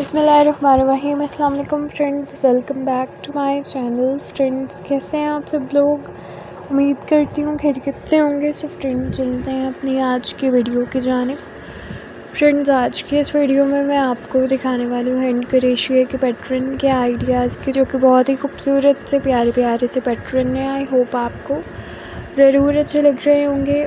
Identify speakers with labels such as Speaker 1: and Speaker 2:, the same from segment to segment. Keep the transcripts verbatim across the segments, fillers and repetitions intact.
Speaker 1: बिस्मिल्लाहिर्रहमानिर्रहीम। अस्सलाम वालेकुम friends, welcome back to my channel. Friends, कैसे हैं आप सब लोग? उम्मीद करती हूँ खैरियत से होंगे। सो फ्रेंड्स, चलते हैं अपनी आज की वीडियो की जानिब। फ्रेंड्स, आज की इस वीडियो में मैं आपको दिखाने वाली हूँ हैंड क्रोशिया के पैटर्न के आइडियाज़ के, जो कि बहुत ही खूबसूरत से प्यारे प्यारे से पैटर्न है। आई होप आपको ज़रूर अच्छे लग रहे होंगे।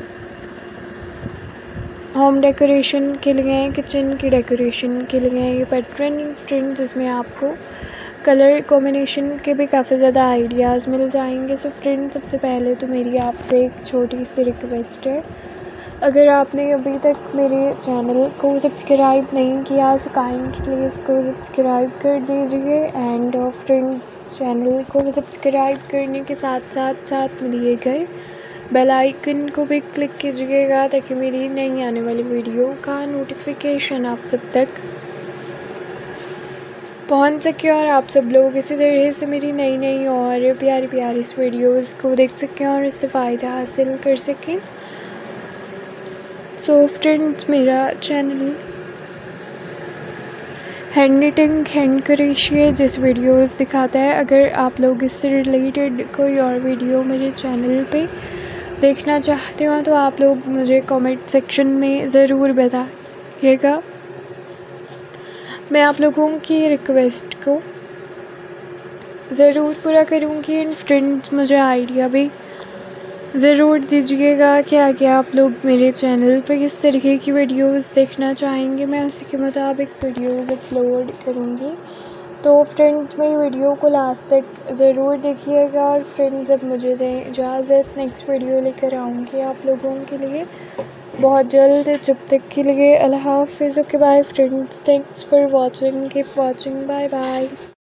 Speaker 1: होम डेकोरेशन के लिए, किचन की डेकोरेशन के लिए ये पैटर्न फ्रेंड्स, इसमें आपको कलर कॉम्बिनेशन के भी काफ़ी ज़्यादा आइडियाज़ मिल जाएंगे। सो फ्रेंड्स, सबसे पहले तो मेरी आपसे एक छोटी सी रिक्वेस्ट है, अगर आपने अभी तक मेरे चैनल को सब्सक्राइब नहीं किया तो काइंडली इसको सब्सक्राइब कर दीजिए। एंड फ्रेंड्स, चैनल को सब्सक्राइब करने के साथ साथ साथ में दिए गए बेल आइकन को भी क्लिक कीजिएगा, ताकि मेरी नई आने वाली वीडियो का नोटिफिकेशन आप सब तक पहुंच सके और आप सब लोग इसी तरह से मेरी नई नई और प्यारी प्यारी वीडियोस को देख सकें और इससे फ़ायदा हासिल कर सकें। सो फ्रेंड्स, मेरा channel hand knitting, hand crochet जिस वीडियोस दिखाता है, अगर आप लोग इससे रिलेटेड कोई और वीडियो मेरे चैनल पे देखना चाहते हो तो आप लोग मुझे कमेंट सेक्शन में ज़रूर बताइएगा। मैं आप लोगों की रिक्वेस्ट को ज़रूर पूरा करूँगी। एंड फ्रेंड्स, मुझे आइडिया भी ज़रूर दीजिएगा कि आगे आप लोग मेरे चैनल पर किस तरीके की वीडियोस देखना चाहेंगे। मैं उसी के मुताबिक वीडियोस अपलोड करूँगी। तो फ्रेंड्स, मेरी वीडियो को लास्ट तक ज़रूर देखिएगा। और फ्रेंड्स, अब मुझे दें इजाज़त, नेक्स्ट वीडियो लेकर आऊँगी आप लोगों के लिए बहुत जल्द। जब तक के लिए अल्लाह हाफ़िज़। Okay bye friends, thanks for watching, keep watching, bye bye.